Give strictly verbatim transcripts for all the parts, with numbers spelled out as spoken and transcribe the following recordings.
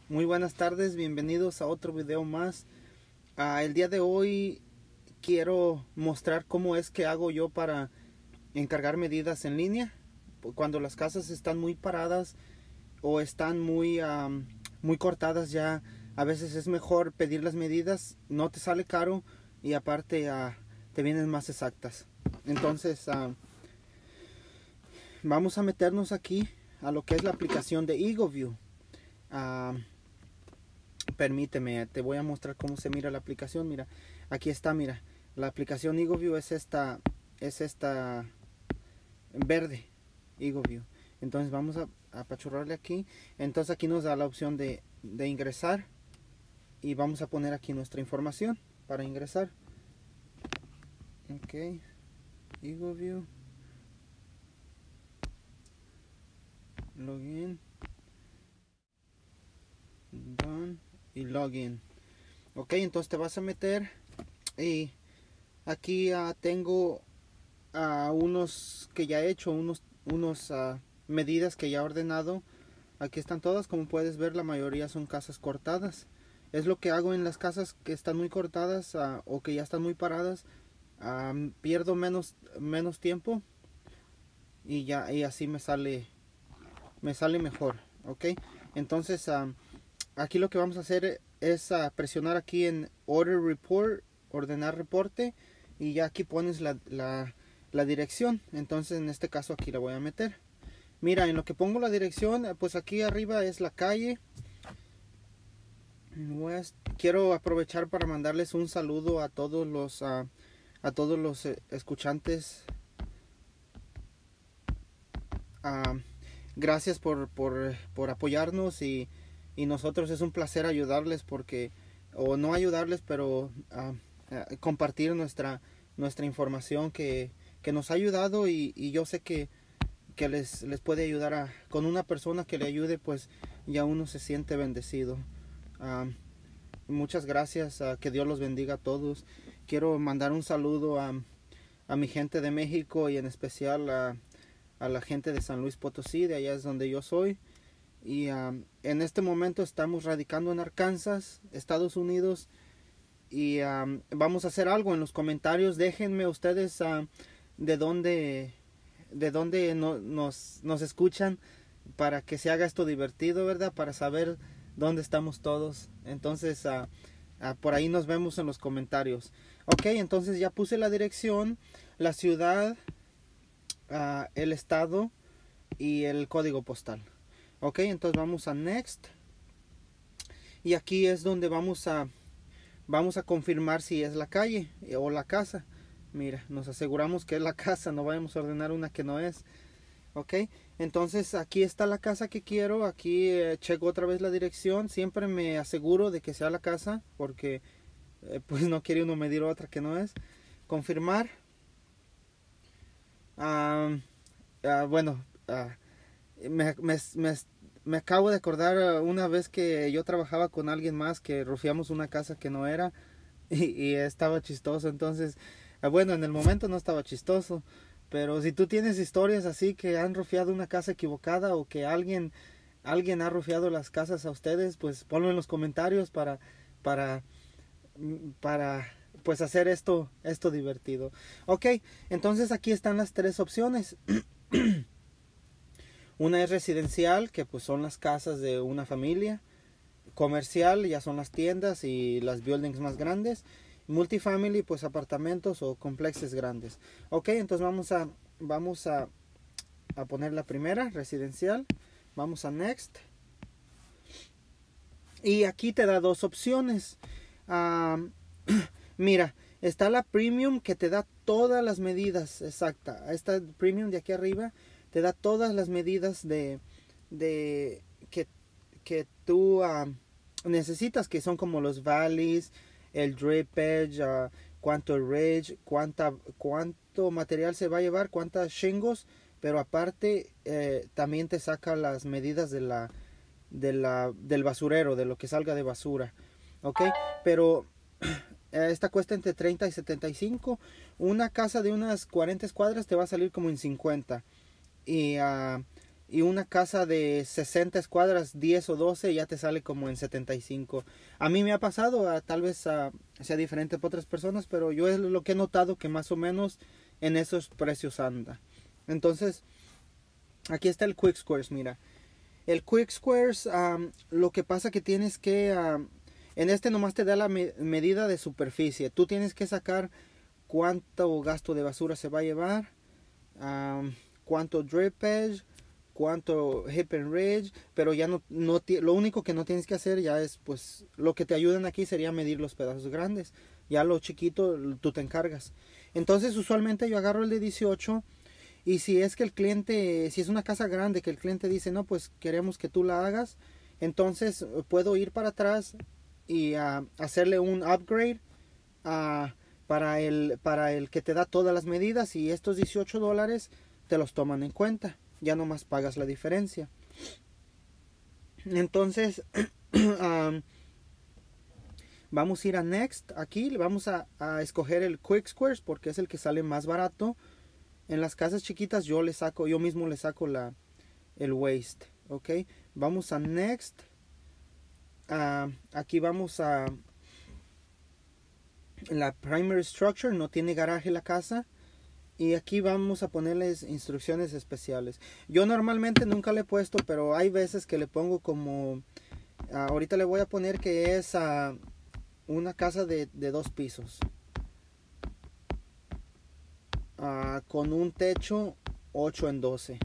Muy buenas tardes, bienvenidos a otro video más. Ah, el día de hoy quiero mostrar cómo es que hago yo para encargar medidas en línea. Cuando las casas están muy paradas o están muy, um, muy cortadas ya, a veces es mejor pedir las medidas, no te sale caro y aparte uh, te vienen más exactas. Entonces uh, vamos a meternos aquí a lo que es la aplicación de EagleView. Uh, Permíteme, te voy a mostrar cómo se mira la aplicación. Mira, aquí está, mira. La aplicación EagleView es esta, es esta verde, EagleView. Entonces vamos a apachurrarle aquí. Entonces aquí nos da la opción de, de ingresar. Y vamos a poner aquí nuestra información para ingresar. Ok, EagleView. Login. Done. Y login. Ok, entonces te vas a meter y aquí uh, tengo uh, unos que ya he hecho, unos, unos uh, medidas que ya he ordenado. Aquí están todas, como puedes ver la mayoría son casas cortadas. Es lo que hago en las casas que están muy cortadas uh, o que ya están muy paradas. Uh, pierdo menos, menos tiempo y ya y así me sale, me sale mejor. Ok, entonces uh, aquí lo que vamos a hacer es uh, presionar aquí en Order Report, ordenar reporte, y ya aquí pones la, la, la dirección. Entonces en este caso aquí la voy a meter. Mira, en lo que pongo la dirección, pues aquí arriba es la calle West. Quiero aprovechar para mandarles un saludo a todos los uh, a todos los uh, escuchantes. Uh, gracias por, por, por apoyarnos y Y nosotros es un placer ayudarles porque, o no ayudarles, pero uh, uh, compartir nuestra, nuestra información que, que nos ha ayudado y, y yo sé que, que les, les puede ayudar a, con una persona que le ayude, pues ya uno se siente bendecido. Uh, muchas gracias, uh, que Dios los bendiga a todos. Quiero mandar un saludo a, a mi gente de México y en especial a, a la gente de San Luis Potosí, de allá es donde yo soy. Y um, en este momento estamos radicando en Arkansas, Estados Unidos. Y um, vamos a hacer algo en los comentarios. Déjenme ustedes uh, de dónde, de dónde no, nos, nos escuchan, para que se haga esto divertido, ¿verdad? Para saber dónde estamos todos. Entonces uh, uh, por ahí nos vemos en los comentarios. Ok, entonces ya puse la dirección, la ciudad, uh, el estado y el código postal. Ok, entonces vamos a Next. Y aquí es donde vamos a vamos a confirmar si es la calle o la casa. Mira, nos aseguramos que es la casa, no vayamos a ordenar una que no es. Ok, entonces aquí está la casa que quiero. Aquí eh, checo otra vez la dirección. Siempre me aseguro de que sea la casa, porque eh, pues no quiere uno medir otra que no es. Confirmar. Um, uh, bueno, uh, Me, me, me, me acabo de acordar una vez que yo trabajaba con alguien más que rufiamos una casa que no era y, y estaba chistoso. Entonces, bueno, en el momento no estaba chistoso, pero si tú tienes historias así que han rufiado una casa equivocada o que alguien alguien ha rufiado las casas a ustedes, pues ponlo en los comentarios para para para pues hacer esto esto divertido. Ok, entonces aquí están las tres opciones. Una es residencial, que pues son las casas de una familia. Comercial, ya son las tiendas y las buildings más grandes. Multifamily, pues apartamentos o complexes grandes. Ok, entonces vamos a vamos a, a poner la primera, residencial. Vamos a Next. Y aquí te da dos opciones. Um, mira, está la Premium, que te da todas las medidas exactas. Esta Premium de aquí arriba te da todas las medidas de, de que, que tú uh, necesitas, que son como los valleys, el drip edge, uh, cuánto ridge, cuánta, cuánto material se va a llevar, cuántas shingles, pero aparte eh, también te saca las medidas de la, de la, del basurero, de lo que salga de basura. Ok, pero esta cuesta entre treinta y setenta y cinco. Una casa de unas cuarenta cuadras te va a salir como en cincuenta. Y uh, y una casa de sesenta escuadras, diez o doce, ya te sale como en setenta y cinco. A mí me ha pasado, a, tal vez a, sea diferente para otras personas, pero yo es lo que he notado que más o menos en esos precios anda. Entonces, aquí está el Quick Squares, mira. El Quick Squares, um, lo que pasa que tienes que, um, en este nomás te da la me medida de superficie. Tú tienes que sacar cuánto gasto de basura se va a llevar, um, cuánto drip edge, cuánto hip and ridge, pero ya no, no lo único que no tienes que hacer ya es, pues, lo que te ayudan aquí sería medir los pedazos grandes. Ya lo chiquito tú te encargas. Entonces usualmente yo agarro el de dieciocho, y si es que el cliente, si es una casa grande que el cliente dice, no, pues queremos que tú la hagas, entonces puedo ir para atrás y uh, hacerle un upgrade uh, para, el, para el que te da todas las medidas, y estos dieciocho dólares te los toman en cuenta. Ya nomás pagas la diferencia. Entonces um, vamos a ir a Next. Aquí vamos a, a escoger el Quick Squares porque es el que sale más barato. En las casas chiquitas yo le saco, yo mismo le saco la, el waste. Ok, vamos a Next. Uh, aquí vamos a la Primary Structure. No tiene garaje la casa. Y aquí vamos a ponerles instrucciones especiales. Yo normalmente nunca le he puesto, pero hay veces que le pongo como... Uh, ahorita le voy a poner que es uh, una casa de, de dos pisos. Uh, con un techo ocho en doce.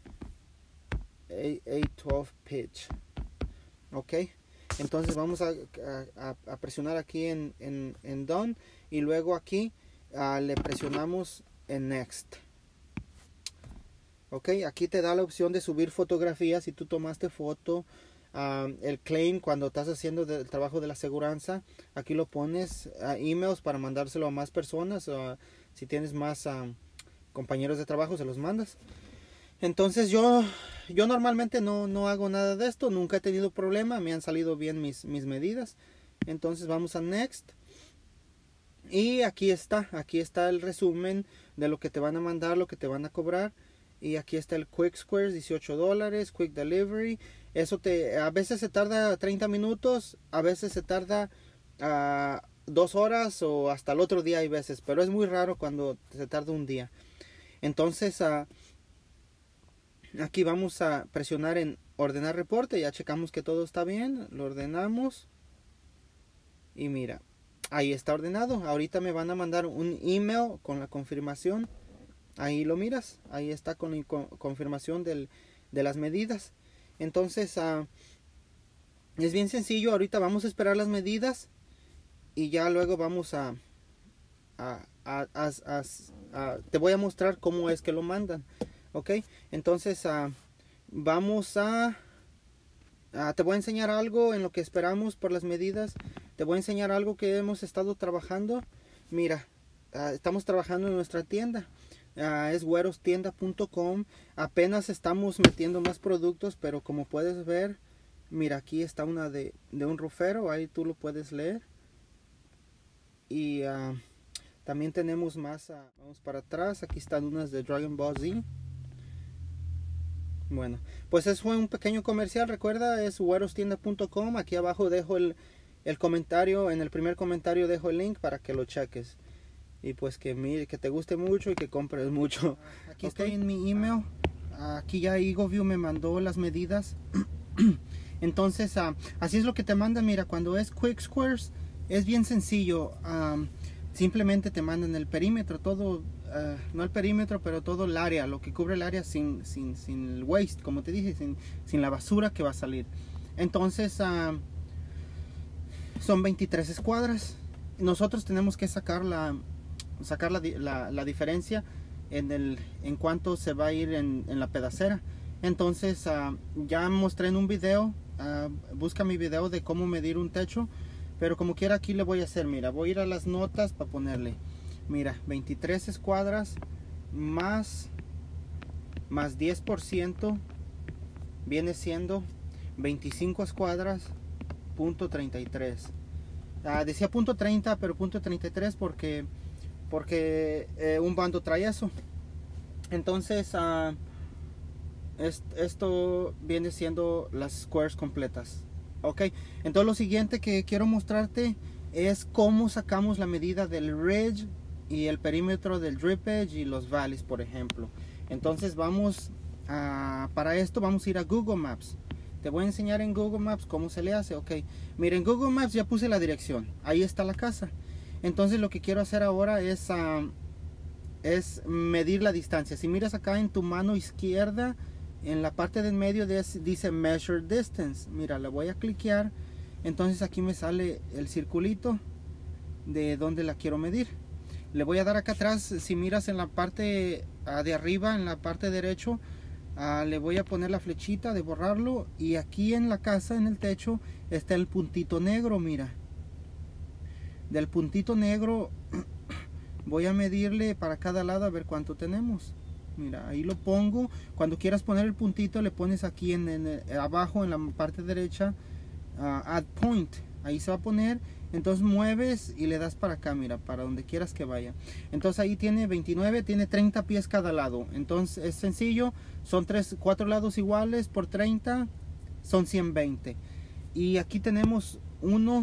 ocho doce pitch. Ok. Entonces vamos a, a, a presionar aquí en, en, en Done. Y luego aquí uh, le presionamos en Next. Ok, aquí te da la opción de subir fotografías. Si tú tomaste foto, um, el claim cuando estás haciendo el trabajo de la aseguranza, aquí lo pones a uh, emails para mandárselo a más personas. Uh, si tienes más um, compañeros de trabajo, se los mandas. Entonces yo yo normalmente no, no hago nada de esto. Nunca he tenido problema. Me han salido bien mis, mis medidas. Entonces vamos a Next. Y aquí está, aquí está el resumen de lo que te van a mandar, lo que te van a cobrar. Y aquí está el Quick Squares, dieciocho dólares, Quick Delivery. Eso te, a veces se tarda treinta minutos, a veces se tarda uh, dos horas o hasta el otro día hay veces. Pero es muy raro cuando se tarda un día. Entonces, uh, aquí vamos a presionar en ordenar reporte. Ya checamos que todo está bien, lo ordenamos. Y mira. Ahí está ordenado. Ahorita me van a mandar un email con la confirmación. Ahí lo miras. Ahí está con la con, confirmación del, de las medidas. Entonces, uh, es bien sencillo. Ahorita vamos a esperar las medidas. Y ya luego vamos a... a, a, a, a, a te voy a mostrar cómo es que lo mandan. Ok. Entonces, uh, vamos a... Uh, te voy a enseñar algo en lo que esperamos por las medidas. Te voy a enseñar algo que hemos estado trabajando. Mira, uh, estamos trabajando en nuestra tienda. Uh, es güeros tienda punto com. Apenas estamos metiendo más productos, pero como puedes ver, mira, aquí está una de, de un rufero. Ahí tú lo puedes leer. Y uh, también tenemos más. Uh, vamos para atrás. Aquí están unas de Dragon Ball Z. Bueno, pues eso fue un pequeño comercial. Recuerda, es güeros tienda punto com. Aquí abajo dejo el... el comentario, en el primer comentario dejo el link para que lo cheques. Y pues que, mire, que te guste mucho y que compres mucho. Aquí okay. Estoy en mi email. Aquí ya EagleView me mandó las medidas. Entonces, uh, así es lo que te mandan. Mira, cuando es Quick Squares, es bien sencillo. Um, simplemente te mandan el perímetro, todo, uh, no el perímetro, pero todo el área, lo que cubre el área sin, sin, sin el waste, como te dije, sin, sin la basura que va a salir. Entonces, uh, son veintitrés escuadras. Nosotros tenemos que sacar la sacar la, la, la diferencia en el en cuánto se va a ir en, en la pedacera. Entonces uh, ya mostré en un video. Uh, busca mi video de cómo medir un techo. Pero como quiera aquí le voy a hacer. Mira, voy a ir a las notas para ponerle. Mira, veintitrés escuadras más más diez por ciento viene siendo veinticinco escuadras punto treinta y tres. Uh, decía punto treinta, pero punto treinta y tres porque porque eh, un bando trae eso. Entonces uh, es, esto viene siendo las squares completas. Ok, entonces lo siguiente que quiero mostrarte es cómo sacamos la medida del ridge y el perímetro del drip edge y los valleys, por ejemplo. Entonces vamos a, para esto vamos a ir a Google Maps. Te voy a enseñar en Google Maps cómo se le hace. Ok, miren, en Google Maps ya puse la dirección, ahí está la casa. Entonces lo que quiero hacer ahora es, uh, es medir la distancia. Si miras acá en tu mano izquierda, en la parte del medio de, dice Measure Distance. Mira, le voy a cliquear. Entonces aquí me sale el circulito de donde la quiero medir. Le voy a dar acá atrás. Si miras en la parte uh, de arriba, en la parte derecho, uh, le voy a poner la flechita de borrarlo. Y aquí en la casa, en el techo, está el puntito negro. Mira, del puntito negro voy a medirle para cada lado a ver cuánto tenemos. Mira, ahí lo pongo. Cuando quieras poner el puntito, le pones aquí en, en abajo en la parte derecha, uh, add point, ahí se va a poner. Entonces mueves y le das para acá, mira, para donde quieras que vaya. Entonces ahí tiene veintinueve, tiene treinta pies cada lado. Entonces es sencillo, son tres, cuatro lados iguales por treinta, son ciento veinte. Y aquí tenemos uno.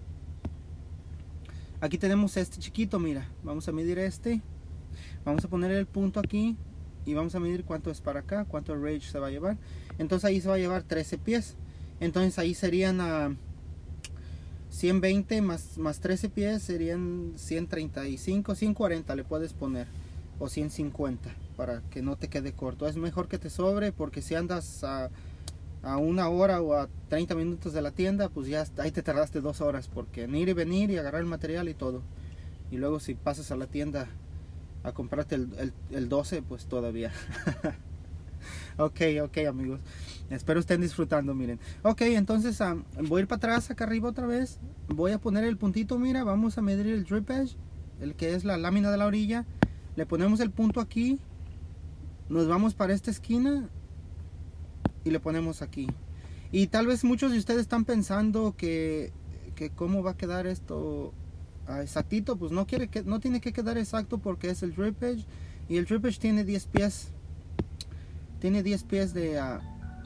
Aquí tenemos este chiquito, mira, vamos a medir este, vamos a poner el punto aquí y vamos a medir cuánto es para acá, cuánto range se va a llevar. Entonces ahí se va a llevar trece pies. Entonces ahí serían uh, ciento veinte más, más trece pies, serían ciento treinta y cinco, ciento cuarenta le puedes poner, o ciento cincuenta, para que no te quede corto. Es mejor que te sobre, porque si andas a... a una hora o a treinta minutos de la tienda, pues ya ahí te tardaste dos horas, porque en ir y venir y agarrar el material y todo. Y luego si pasas a la tienda a comprarte el, el, el doce, pues todavía. ok, ok amigos, espero estén disfrutando. Miren, ok, entonces um, voy a ir para atrás acá arriba otra vez. Voy a poner el puntito, mira, vamos a medir el drip edge, el que es la lámina de la orilla. Le ponemos el punto aquí, nos vamos para esta esquina y le ponemos aquí. Y tal vez muchos de ustedes están pensando que, que cómo va a quedar esto uh, exactito. Pues no quiere que no tiene que quedar exacto, porque es el drip edge, y el drip edge tiene diez pies. Tiene diez pies de uh,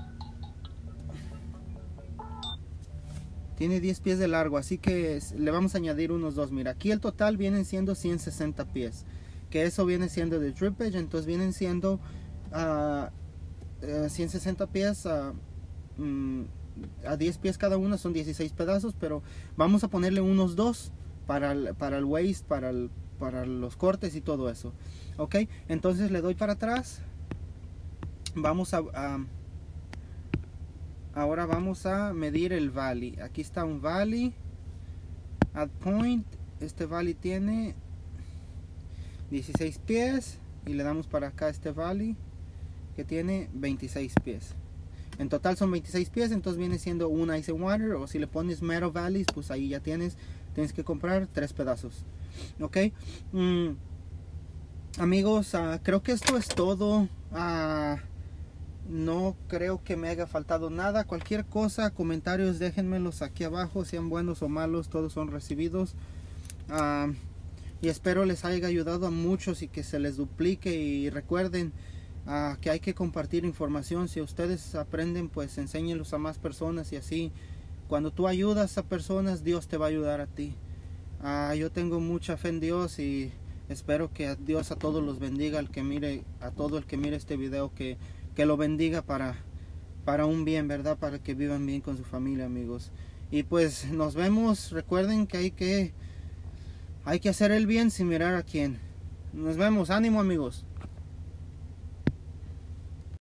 tiene diez pies de largo, así que es, le vamos a añadir unos dos. Mira, aquí el total vienen siendo ciento sesenta pies, que eso viene siendo de drip edge. Entonces vienen siendo uh, Uh, ciento sesenta pies a, um, a diez pies cada uno, son dieciséis pedazos, pero vamos a ponerle unos dos para el, para el waist, para, el, para los cortes y todo eso. Ok, entonces le doy para atrás. Vamos a, a ahora vamos a medir el valley. Aquí está un valley, add point. Este valley tiene dieciséis pies y le damos para acá este valley, que tiene veintiséis pies. En total son veintiséis pies. Entonces viene siendo un ice and water, o si le pones meadow valleys, pues ahí ya tienes tienes que comprar tres pedazos. Ok, mm, amigos, uh, creo que esto es todo. uh, no creo que me haya faltado nada. Cualquier cosa, comentarios, déjenmelos aquí abajo, sean buenos o malos, todos son recibidos. uh, y espero les haya ayudado a muchos y que se les duplique. Y recuerden Uh, que hay que compartir información. Si ustedes aprenden, pues enséñenlos a más personas, y así cuando tú ayudas a personas, Dios te va a ayudar a ti. Uh, yo tengo mucha fe en Dios y espero que Dios a todos los bendiga, al que mire, a todo el que mire este video, que, que lo bendiga para, para un bien, ¿verdad? Para que vivan bien con su familia, amigos. Y pues nos vemos. Recuerden que hay que hay que hacer el bien sin mirar a quién. Nos vemos. Ánimo, amigos.